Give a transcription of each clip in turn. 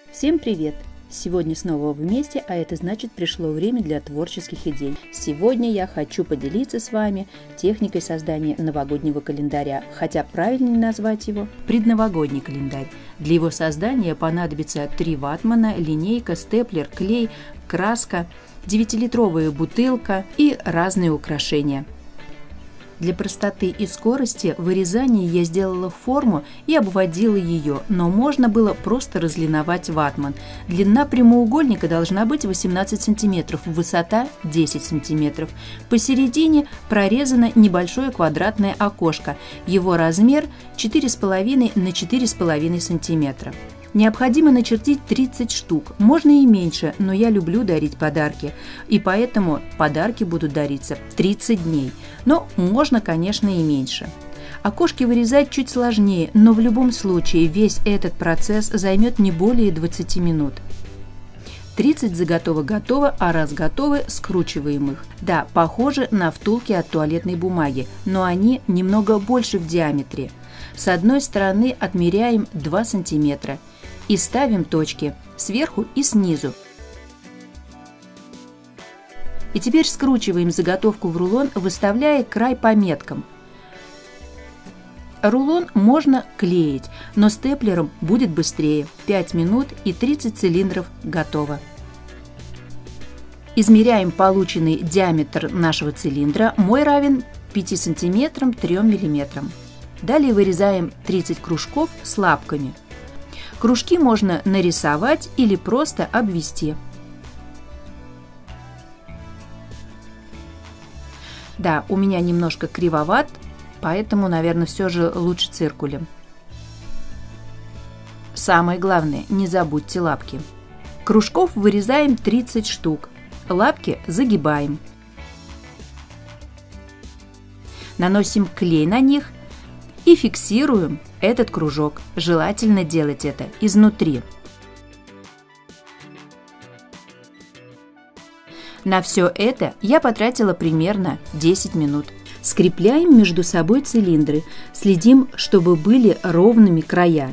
Всем привет! Сегодня снова вместе, а это значит, пришло время для творческих идей. Сегодня я хочу поделиться с вами техникой создания новогоднего календаря, хотя правильнее назвать его предновогодний календарь. Для его создания понадобится 3 ватмана, линейка, степлер, клей, краска, 9-литровая бутылка и разные украшения. Для простоты и скорости вырезания я сделала форму и обводила ее, но можно было просто разлиновать ватман. Длина прямоугольника должна быть 18 см, высота 10 см. Посередине прорезано небольшое квадратное окошко. Его размер 4,5 на 4,5 см. Необходимо начертить 30 штук, можно и меньше, но я люблю дарить подарки, и поэтому подарки будут дариться 30 дней, но можно, конечно, и меньше. Окошки вырезать чуть сложнее, но в любом случае весь этот процесс займет не более 20 минут. 30 заготовок готово, а раз готовы, скручиваем их. Да, похожи на втулки от туалетной бумаги, но они немного больше в диаметре. С одной стороны отмеряем 2 см и ставим точки сверху и снизу. И теперь скручиваем заготовку в рулон, выставляя край по меткам. Рулон можно клеить, но степлером будет быстрее. 5 минут и 30 цилиндров готово. Измеряем полученный диаметр нашего цилиндра. Мой равен 5 см 3 мм. Далее вырезаем 30 кружков с лапками. Кружки можно нарисовать или просто обвести. Да, у меня немножко кривоват, поэтому, наверное, все же лучше циркулем. Самое главное, не забудьте лапки. Кружков вырезаем 30 штук. Лапки загибаем. Наносим клей на них и фиксируем этот кружок. Желательно делать это изнутри. На все это я потратила примерно 10 минут. Скрепляем между собой цилиндры. Следим, чтобы были ровными края.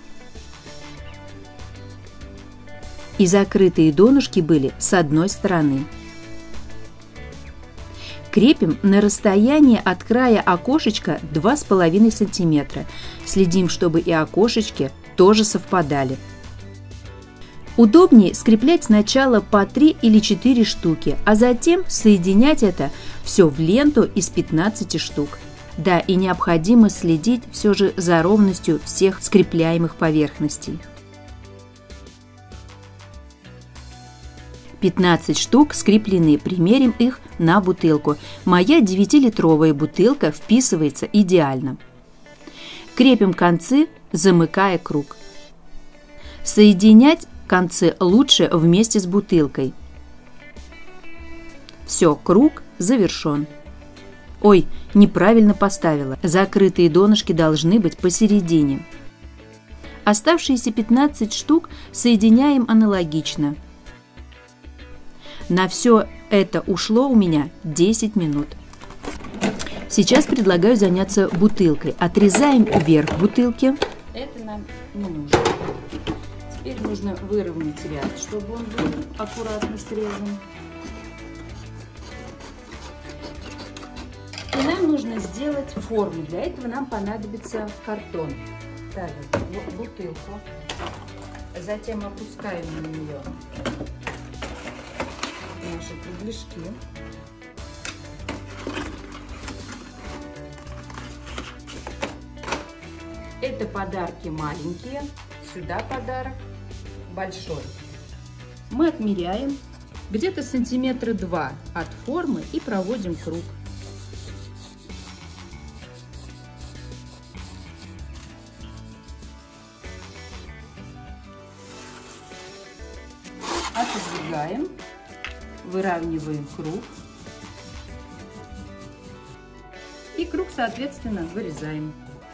И закрытые донышки были с одной стороны. Крепим на расстоянии от края окошечка 2,5 см. Следим, чтобы и окошечки тоже совпадали. Удобнее скреплять сначала по 3 или 4 штуки, а затем соединять это все в ленту из 15 штук. Да, и необходимо следить все же за ровностью всех скрепляемых поверхностей. 15 штук скреплены, примерим их на бутылку. Моя 9-литровая бутылка вписывается идеально. Крепим концы, замыкая круг. Соединять концы лучше вместе с бутылкой. Все, круг завершен. Ой, неправильно поставила. Закрытые донышки должны быть посередине. Оставшиеся 15 штук соединяем аналогично. На все это ушло у меня 10 минут. Сейчас предлагаю заняться бутылкой. Отрезаем верх бутылки. Это нам не нужно. Теперь нужно выровнять ряд, чтобы он был аккуратно срезан. И нам нужно сделать форму. Для этого нам понадобится картон. Ставим бутылку. Затем опускаем на нее наши кругляшки. Это подарки маленькие, сюда подарок большой. Мы отмеряем где-то сантиметра 2 от формы и проводим круг. Отодвигаем. Выравниваем круг. И круг, соответственно, вырезаем.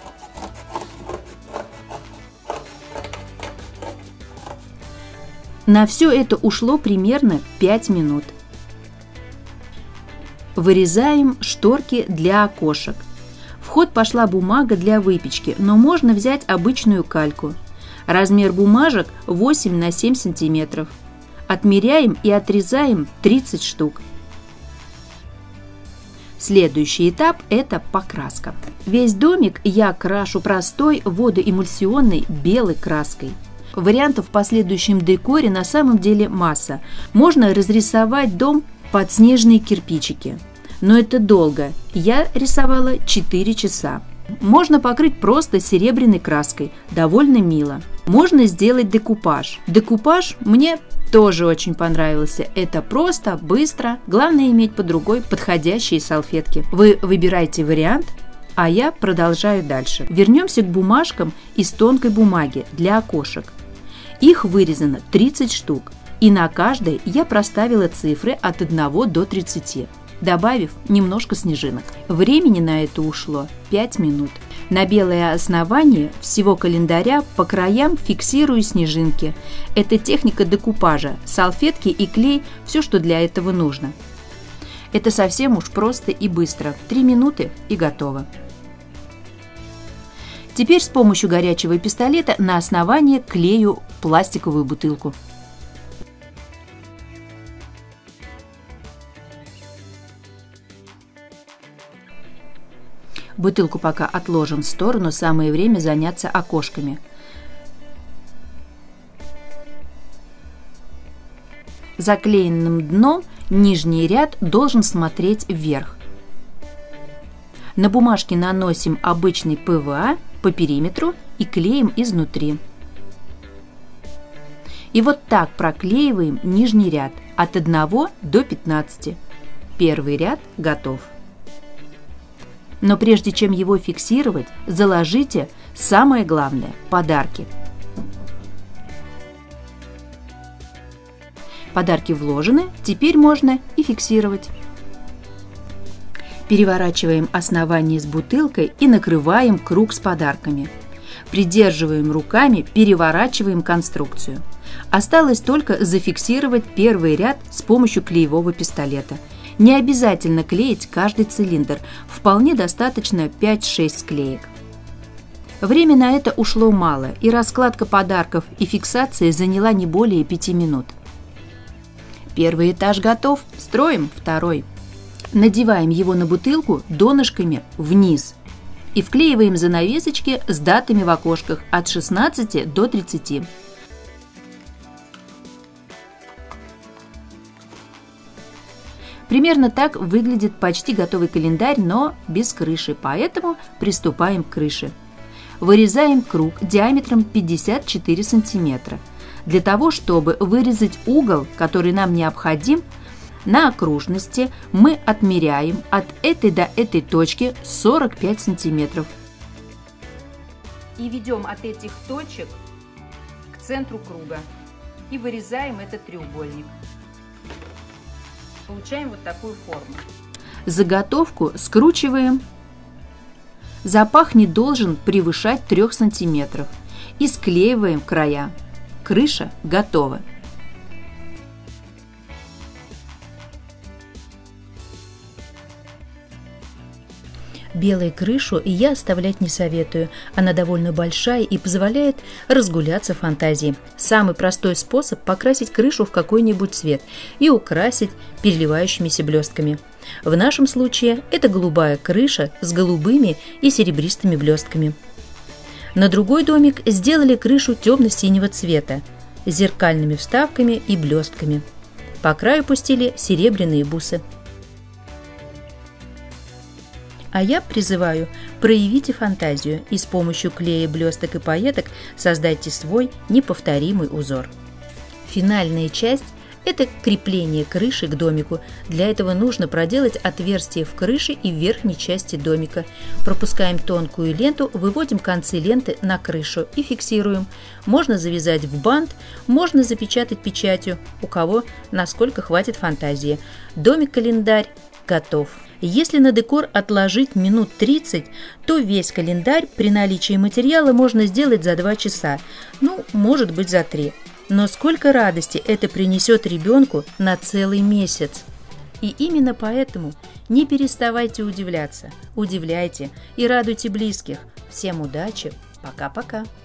На все это ушло примерно 5 минут. Вырезаем шторки для окошек. В ход пошла бумага для выпечки, но можно взять обычную кальку. Размер бумажек 8 на 7 сантиметров. Отмеряем и отрезаем 30 штук. Следующий этап – это покраска. Весь домик я крашу простой водоэмульсионной белой краской. Вариантов в последующем декоре на самом деле масса. Можно разрисовать дом под снежные кирпичики. Но это долго. Я рисовала 4 часа. Можно покрыть просто серебряной краской. Довольно мило. Можно сделать декупаж. Декупаж мне тоже очень понравился. Это просто, быстро. Главное иметь под рукой подходящие салфетки. Вы выбираете вариант, а я продолжаю дальше. Вернемся к бумажкам из тонкой бумаги для окошек. Их вырезано 30 штук. И на каждой я проставила цифры от 1 до 30. Добавив немножко снежинок. Времени на это ушло 5 минут. На белое основание всего календаря по краям фиксирую снежинки. Это техника декупажа. Салфетки и клей – все, что для этого нужно. Это совсем уж просто и быстро. 3 минуты и готово. Теперь с помощью горячего пистолета на основание клею пластиковую бутылку. Бутылку пока отложим в сторону, самое время заняться окошками. Заклеенным дном нижний ряд должен смотреть вверх. На бумажке наносим обычный ПВА по периметру и клеим изнутри. И вот так проклеиваем нижний ряд от 1 до 15. Первый ряд готов. Но прежде чем его фиксировать, заложите самое главное – подарки. Подарки вложены, теперь можно и фиксировать. Переворачиваем основание с бутылкой и накрываем круг с подарками. Придерживаем руками, переворачиваем конструкцию. Осталось только зафиксировать первый ряд с помощью клеевого пистолета. Не обязательно клеить каждый цилиндр, вполне достаточно 5-6 склеек. Время на это ушло мало, и раскладка подарков и фиксация заняла не более 5 минут. Первый этаж готов, строим второй. Надеваем его на бутылку донышками вниз и вклеиваем занавесочки с датами в окошках от 16 до 30. Примерно так выглядит почти готовый календарь, но без крыши, поэтому приступаем к крыше. Вырезаем круг диаметром 54 сантиметра. Для того, чтобы вырезать угол, который нам необходим, на окружности мы отмеряем от этой до этой точки 45 сантиметров. И ведем от этих точек к центру круга и вырезаем этот треугольник. Получаем вот такую форму. Заготовку скручиваем. Запах не должен превышать 3 сантиметров. И склеиваем края. Крыша готова. Белую крышу я оставлять не советую. Она довольно большая и позволяет разгуляться фантазии. Самый простой способ – покрасить крышу в какой-нибудь цвет и украсить переливающимися блестками. В нашем случае это голубая крыша с голубыми и серебристыми блестками. На другой домик сделали крышу темно-синего цвета с зеркальными вставками и блестками. По краю пустили серебряные бусы. А я призываю, проявите фантазию и с помощью клея, блесток и пайеток создайте свой неповторимый узор. Финальная часть – это крепление крыши к домику. Для этого нужно проделать отверстие в крыше и в верхней части домика. Пропускаем тонкую ленту, выводим концы ленты на крышу и фиксируем. Можно завязать в бант, можно запечатать печатью, у кого насколько хватит фантазии. Домик-календарь готов. Если на декор отложить минут 30, то весь календарь при наличии материала можно сделать за 2 часа, ну, может быть, за 3. Но сколько радости это принесет ребенку на целый месяц! И именно поэтому не переставайте удивляться, удивляйте и радуйте близких. Всем удачи! Пока-пока!